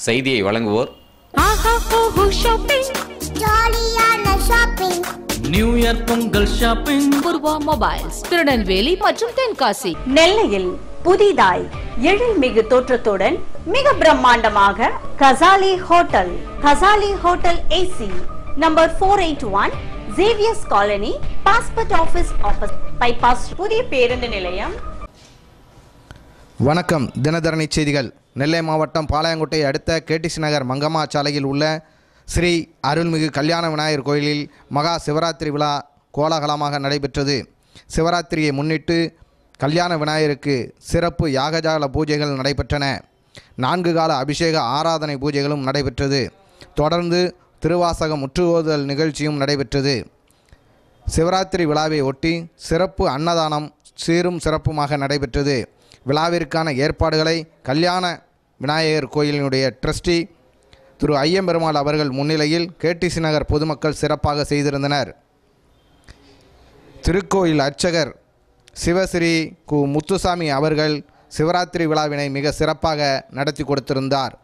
செய்தியை வழங்குவோர் new year Pongal shopping Poorva mobiles Tirunelveli மற்றும் தென்காசி. நெல்லையில் புதிதாய் எழில்மிகு தோற்றத்துடன் மிக பிரம்மாண்டமாக Kasali hotel AC number 481 Xavier's colony, passport office bypass, புதிய பேருந்து நிலையம். வணக்கம். தினதரணி செய்திகள். நெல்லை மாவட்டம் பாளையங்கோட்டை அடுத்த கேடிசி நகர் மங்கம்மா சாலையில் உள்ள ஸ்ரீ அருள்மிகு கல்யாண விநாயகர் கோயிலில் மகா சிவராத்திரி விழா கோலாகலமாக நடைபெற்றது. சிவராத்திரியை முன்னிட்டு கல்யாண விநாயகருக்கு சிறப்பு யாகஜால பூஜைகள் நடைபெற்றன. 4 கால அபிஷேக ஆராதனை பூஜைகளும் நடைபெற்றது. தொடர்ந்து திருவாசக முற்றுவோதல் நிகழ்ச்சியும் நடைபெற்றது. சிவராத்திரி விழாவை ஒட்டி சிறப்பு அன்னதானம் சீரும் சிறப்புமாக நடைபெற்றது. விழாவிற்கான ஏற்பாடுகளை கல்யாண விநாயகர் கோயிலினுடைய ட்ரஸ்டி திரு ஐயம்பெருமாள் அவர்கள் முன்னிலையில் கேடிசி நகர் பொதுமக்கள் சிறப்பாக செய்திருந்தனர். திருக்கோயில் அர்ச்சகர் சிவஸ்ரீ கு முத்துசாமி அவர்கள் சிவராத்திரி விழாவினை மிக சிறப்பாக நடத்தி கொடுத்திருந்தார்.